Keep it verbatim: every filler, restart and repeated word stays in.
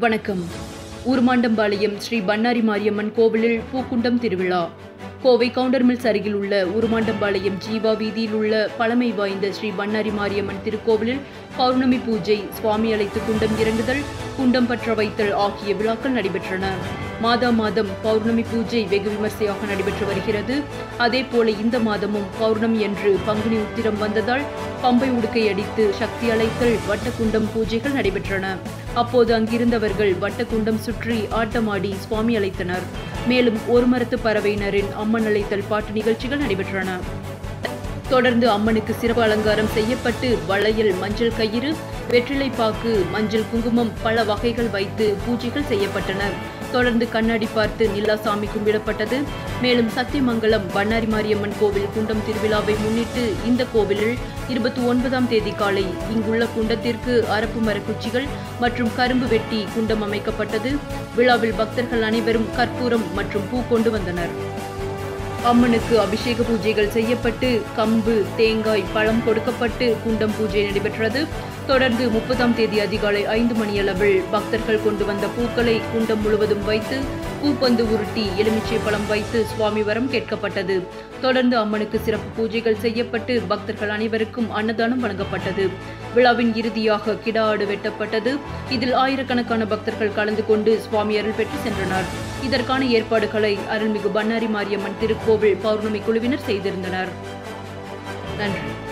வணக்கம். உருமாண்டம்பாளையம் ஸ்ரீ பண்ணாரி மாரியம்மன் கோவிலில் பூக்குண்டம் திருவிழா. கோவை கவுண்டர் மில்ஸ் அருகில் உள்ள உருமாண்டம்பாளையம் ஜீவா வீதியில் உள்ள பழமை வாய்ந்த ஸ்ரீ பண்ணாரி மாரியம்மன் திருக்கோவிலில் பௌர்ணமி பூஜை, சுவாமி அழைத்து குண்டம் இறங்குதல், குண்டம் பற்ற வைத்தல் ஆகிய விழாக்கள் நடைபெற்றன. மாதா மாதம் பௌர்ணமி பூஜை வெகு விமர்சையாக நடைபெற்று வருகிறது. அதேபோல இந்த மாதமும் பௌர்ணமி என்று பங்குனி உத்திரம் வந்ததால் பம்பை உடுக்கை அடித்து சக்தி அழைத்தல், வட்டக்குண்டம் பூஜைகள் நடைபெற்றன. அப்போது அங்கிருந்தவர்கள் வட்டக்குண்டம் சுற்றி ஆட்டமாடி சுவாமி அழைத்தனர். மேலும் ஒரு மரத்து பறவையினரின் அம்மன் அழைத்தல் பாட்டு நிகழ்ச்சிகள் நடைபெற்றன. தொடர்ந்து அம்மனுக்கு சிறப்பு அலங்காரம் செய்யப்பட்டு வளையல், மஞ்சள் கயிறு, வெற்றிலை பாக்கு, மஞ்சள் குங்குமம், பல வகைகள் வைத்து பூஜைகள் செய்யப்பட்டன. தொடர்ந்து கண்ணாடி பார்த்து நிலாசாமி கும்பிடப்பட்டது. மேலும் சத்தியமங்கலம் பண்ணாரி மாரியம்மன் கோவில் குண்டம் திருவிழாவை முன்னிட்டு இந்த கோவிலில் இருபத்தி ஒன்பதாம் தேதி காலை இங்குள்ள குண்டத்திற்கு அரப்பு மரக்குச்சிகள் மற்றும் கரும்பு வெட்டி குண்டம் அமைக்கப்பட்டது. விழாவில் பக்தர்கள் அனைவரும் கற்பூரம் மற்றும் பூ கொண்டு வந்தனர். அம்மனுக்கு அபிஷேக பூஜைகள் செய்யப்பட்டு கம்பு, தேங்காய், பழம் கொடுக்கப்பட்டு குண்டம் பூஜை நடைபெற்றது. தொடர்ந்து முப்பதாம் தேதி அதிகாலை ஐந்து மணியளவில் பக்தர்கள் கொண்டு வந்த பூக்களை குண்டம் முழுவதும் வைத்து பூப்பந்து உருட்டி எலுமிச்சை பழம் வைத்து சுவாமி வரம் கேட்கப்பட்டது. தொடர்ந்து அம்மனுக்கு சிறப்பு பூஜைகள் செய்யப்பட்டு பக்தர்கள் அனைவருக்கும் அன்னதானம் வழங்கப்பட்டது. விழாவின் இறுதியாக கிடா ஆடு வெட்டப்பட்டது. இதில் ஆயிரக்கணக்கான பக்தர்கள் கலந்து கொண்டு சுவாமி அருள் பெற்று சென்றனர். இதற்கான ஏற்பாடுகளை அருள்மிகு பண்ணாரி மாரியம்மன் திருக்கோவில் பௌர்ணமி குழுவினர் செய்திருந்தனர். நன்றி.